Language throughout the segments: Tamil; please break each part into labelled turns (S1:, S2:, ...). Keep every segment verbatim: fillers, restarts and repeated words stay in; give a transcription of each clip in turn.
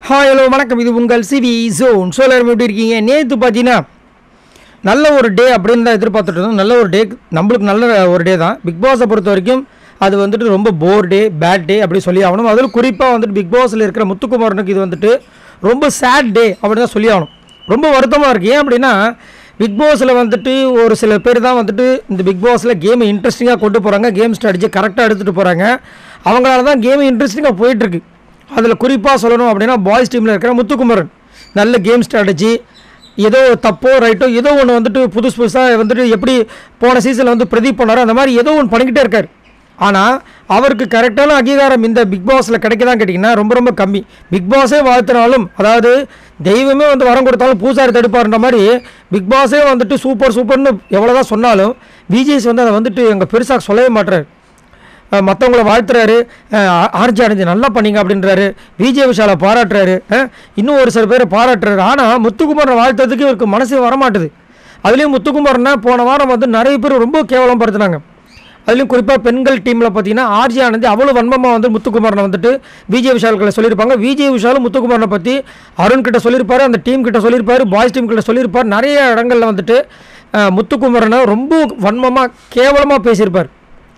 S1: ஹாய் ஹலோ வணக்கம். இது உங்கள் சிவி ஜோன். ஸோ எல்லாரும் எப்படி இருக்கீங்க? நேற்று பார்த்தீங்கன்னா நல்ல ஒரு டே அப்படின்னு தான் எதிர்பார்த்துட்டு இருந்தோம். நல்ல ஒரு டே, நம்மளுக்கு நல்ல ஒரு டே தான். பிக் பாஸை பொறுத்த வரைக்கும் அது வந்துட்டு ரொம்ப போர் டே, பேட் டே அப்படி சொல்லி ஆகணும். அதில் குறிப்பாக வந்துட்டு பிக் பாஸில் இருக்கிற முத்துக்குமாரனுக்கு இது வந்துட்டு ரொம்ப சேட் டே அப்படி தான் சொல்லி ஆகணும். ரொம்ப வருத்தமாக இருக்குது. ஏன் அப்படின்னா பிக் பாஸில் வந்துட்டு ஒரு சில பேர் தான் வந்துட்டு இந்த பிக் பாஸில் கேமை இன்ட்ரெஸ்டிங்காக கொண்டு போகிறாங்க, கேம் ஸ்ட்ராட்டஜி கரெக்டாக எடுத்துகிட்டு போகிறாங்க. அவங்களால தான் கேம் இன்ட்ரெஸ்டிங்காக போயிட்டுருக்கு. அதில் குறிப்பாக சொல்லணும் அப்படின்னா பாய்ஸ் டீமில் இருக்கிற முத்துக்குமரன் நல்ல கேம் ஸ்ட்ராட்டஜி, ஏதோ தப்போ ரைட்டோ ஏதோ ஒன்று வந்துட்டு புதுசு புதுசாக வந்துட்டு எப்படி போன சீசனில் வந்து பிரதீப் பண்ணாரோ அந்த மாதிரி ஏதோ ஒன்று பண்ணிக்கிட்டே இருக்கார். ஆனால் அவருக்கு கரெக்டான அங்கீகாரம் இந்த பிக் பாஸில் கிடைக்கதான் கேட்டிங்கன்னா ரொம்ப ரொம்ப கம்மி. பிக் பாஸே வாழ்த்தினாலும், அதாவது தெய்வமே வந்து வரம் கொடுத்தாலும் பூசாரி தடுப்பார்ன்ற மாதிரி பிக் பாஸே வந்துட்டு சூப்பர் சூப்பர்னு எவ்வளோ தான் சொன்னாலும் விஜேஸ் வந்து அதை வந்துட்டு எங்கள் பெருசாக சொல்லவே மாட்டுறாரு. மற்றவங்கள வாழ்த்துறாரு, ஆர்ஜி அடைஞ்சு நல்லா பண்ணிங்க அப்படின்றாரு, விஜய் விஷாலை பாராட்டுறாரு, இன்னும் ஒரு சில பேரை பாராட்டுறாரு. ஆனால் முத்துக்குமாரனை வாழ்த்துறதுக்கு இவருக்கு மனசே வரமாட்டுது. அதுலேயும் முத்துக்குமாரனை போன வாரம் வந்து நிறைய பேர் ரொம்ப கேவலம் படுத்துனாங்க. அதுலேயும் குறிப்பாக பெண்கள் டீமில் பார்த்தீங்கன்னா ஆர்ஜி ஆனந்தி அவ்வளோ வன்மமாக வந்து முத்துக்குமாரனை வந்துட்டு விஜய் விஷால்களை சொல்லியிருப்பாங்க. விஜய் விஷாலும் முத்துக்குமாரனை பற்றி அருண் கிட்ட சொல்லியிருப்பார், அந்த டீம் கிட்ட சொல்லியிருப்பார், பாய்ஸ் டீம் கிட்ட சொல்லியிருப்பார். நிறைய இடங்களில் வந்துட்டு முத்துக்குமாரனை ரொம்ப வன்மமாக கேவலமாக பேசியிருப்பார்.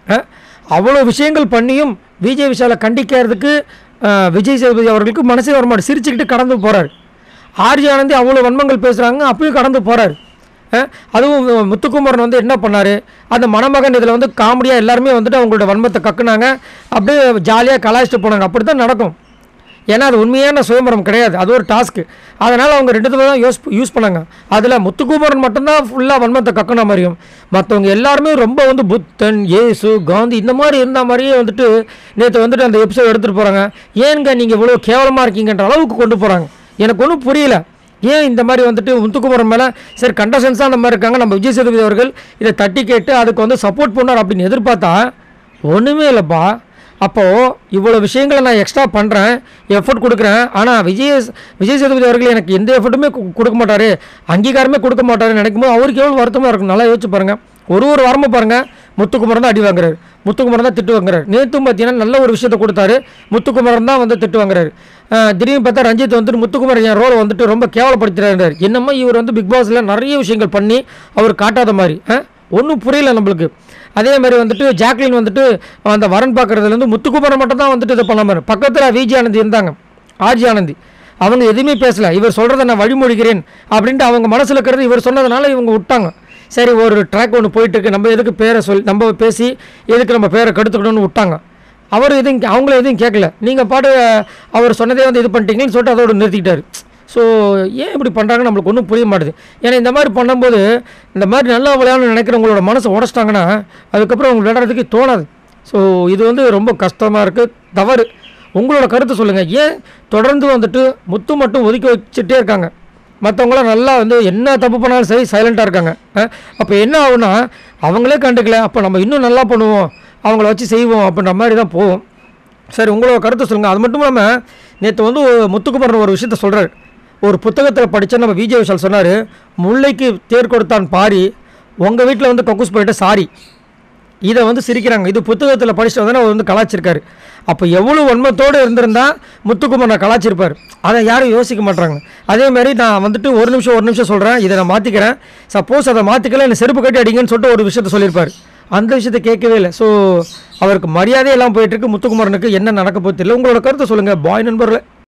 S1: அவ்வளோ விஷயங்கள் பண்ணியும் விஜய் விஷாலை கண்டிக்கிறதுக்கு விஜய் சேதுபதி அவர்களுக்கு மனசே வரமாட்டு சிரிச்சுக்கிட்டு கடந்து போகிறார். ஆர்ஜி ஆனந்தி அவ்வளோ வன்மங்கள் பேசுகிறாங்க, அப்பயும் கடந்து போகிறார். அதுவும் முத்துக்குமாரன் வந்து என்ன பண்ணார், அந்த மணமகன் இதில் வந்து காமெடியாக எல்லாருமே வந்துட்டு அவங்களோட வன்மத்தை கக்குனாங்க, அப்படியே ஜாலியாக கலாய்ச்சிட்டு போனாங்க. அப்படி தான் நடக்கும். ஏன்னா அது உண்மையான சுயம்பரம் கிடையாது, அது ஒரு டாஸ்க்கு. அதனால் அவங்க ரெண்டு தடவை தான் யூஸ் யூஸ் பண்ணாங்க. அதில் முத்துக்குமாரன் மட்டும்தான் ஃபுல்லாக வன்மத்தை கக்குன மாதிரியும், மற்றவங்க எல்லாருமே ரொம்ப வந்து புத்தன், ஏசு, காந்தி இந்த மாதிரி இருந்த மாதிரியே வந்துட்டு நேற்று வந்துட்டு அந்த எபிசோட் எடுத்துகிட்டு போகிறாங்க. ஏங்க நீங்கள் இவ்வளோ கேவலமாக இருக்கீங்கன்ற அளவுக்கு கொண்டு போகிறாங்க. எனக்கு ஒன்றும் புரியல. ஏன் இந்த மாதிரி வந்துட்டு முத்துக்குமாரன் மேலே சரி கண்டஸ்டன்ஸாக அந்த மாதிரி இருக்காங்க, நம்ம விஜய் சேதுபதி அவர்கள் இதை தட்டி கேட்டு அதுக்கு வந்து சப்போர்ட் பண்ணார் அப்படின்னு எதிர்பார்த்தா ஒன்றுமே இல்லைப்பா. அப்போது இவ்வளோ விஷயங்களை நான் எக்ஸ்ட்ரா பண்ணுறேன், எஃபர்ட் கொடுக்குறேன், ஆனால் விஜய் விஜய் சேதுபதி அவர்கள் எனக்கு எந்த எஃபர்ட்டுமே கொடுக்க மாட்டார், அங்கீகாரமே கொடுக்க மாட்டாருன்னு நினைக்கும் போது அவருக்கு எவ்வளோ வருத்தமாக இருக்கும். நல்லா யோசிச்சு பாருங்கள். ஒரு ஒரு வாரமும் பாருங்கள் முத்துக்குமாரன் தான் அடி வாங்குறாரு, முத்துக்குமாரன் தான் திட்டு வாங்குறாரு. நேற்றும் பார்த்தீங்கன்னா நல்ல ஒரு விஷயத்தை கொடுத்தாரு, முத்துக்குமாரன் தான் வந்து திட்டு வாங்குறாரு. திடீர்னு பார்த்தா ரஞ்சித் வந்துட்டு முத்துக்குமாரன் என் ரோலை வந்துட்டு ரொம்ப கேவலப்படுத்துறாரு. என்னமோ இவர் வந்து பிக் பாஸில் நிறைய விஷயங்கள் பண்ணி அவர் காட்டாத மாதிரி ஒன்றும் புரியல நம்மளுக்கு. அதே மாதிரி வந்துட்டு ஜாக்லின் வந்துட்டு அந்த வரன் பார்க்குறதுலேருந்து முத்துக்குமாரன் மட்டும் தான் வந்துட்டு இதை பண்ண மாதிரி. பக்கத்தில் விஜய் ஆனந்தி இருந்தாங்க, ஆர்ஜி ஆனந்தி, அவங்க எதுவுமே பேசலை. இவர் சொல்கிறத நான் வழிமொழிகிறேன் அப்படின்ட்டு அவங்க மனசில் இருக்கிறது இவர் சொன்னதுனால இவங்க விட்டாங்க. சரி ஒரு ட்ராக் ஒன்று போயிட்டுருக்கு, நம்ம எதுக்கு பேரை சொல்லி நம்ம பேசி எதுக்கு நம்ம பேரை கெடுத்துக்கணும்னு விட்டாங்க. அவர் எதுவும் அவங்கள எதுவும் கேட்கல, நீங்கள் பாட்டு அவர் சொன்னதே வந்து இது பண்ணிட்டீங்கன்னு சொல்லிட்டு அதோடு நிறுத்திக்கிட்டார். ஸோ ஏன் இப்படி பண்ணுறாங்கன்னு நம்மளுக்கு ஒன்றும் புரிய மாட்டுது. ஏன்னா இந்த மாதிரி பண்ணும்போது இந்த மாதிரி நல்லா விளையாடணும்னு நினைக்கிறவங்களோட மனசை உடச்சிட்டாங்கன்னா அதுக்கப்புறம் அவங்க விளையாடுறதுக்கு தோணாது. ஸோ இது வந்து ரொம்ப கஷ்டமாக இருக்குது, தவறு. உங்களோட கருத்தை சொல்லுங்கள். ஏன் தொடர்ந்து வந்துட்டு முத்து மட்டும் ஒதுக்கி வச்சுட்டே இருக்காங்க, மற்றவங்களாம் நல்லா வந்து என்ன தப்பு பண்ணாலும் சரி சைலண்ட்டாக இருக்காங்க. அப்போ என்ன ஆகுனா அவங்களே கண்டுக்கல, அப்போ நம்ம இன்னும் நல்லா பண்ணுவோம், அவங்கள வச்சு செய்வோம் அப்படின்ற மாதிரி தான் போவோம். சரி உங்களோட கருத்தை சொல்லுங்கள். அது மட்டும் இல்லாமல் நேற்று வந்து முத்துக்குமாரன் ஒரு விஷயத்த சொல்கிறார். ஒரு புத்தகத்தில் படித்தா நம்ம விஜய் விஷால் சொன்னார், முல்லைக்கு தேர் கொடுத்தான் பாரி, உங்கள் வீட்டில் வந்து கக்கூஸ் போயிட்டு சாரி. இதை வந்து சிரிக்கிறாங்க. இது புத்தகத்தில் படிச்சுட்டு வந்து அவர் வந்து கலாச்சிருக்காரு. அப்போ எவ்வளோ வன்மத்தோடு இருந்திருந்தால் முத்துக்குமாரன் கலாச்சிருப்பார், அதை யாரும் யோசிக்க மாட்டாங்க. அதேமாதிரி நான் வந்துட்டு ஒரு நிமிஷம் ஒரு நிமிஷம் சொல்கிறேன், இதை நான் மாற்றிக்கிறேன், சப்போஸ் அதை மாற்றிக்கல என்னை செருப்பு கட்டி அடிங்கன்னு சொல்லிட்டு ஒரு விஷயத்த சொல்லியிருப்பார். அந்த விஷயத்தை கேட்கவே இல்லை. ஸோ அவருக்கு மரியாதையெல்லாம் போயிட்டுருக்கு. முத்துக்குமாரனுக்கு என்ன நடக்க போகுது தெரியல. உங்களோட கருத்தை சொல்லுங்கள் பாய் நண்பர்களே.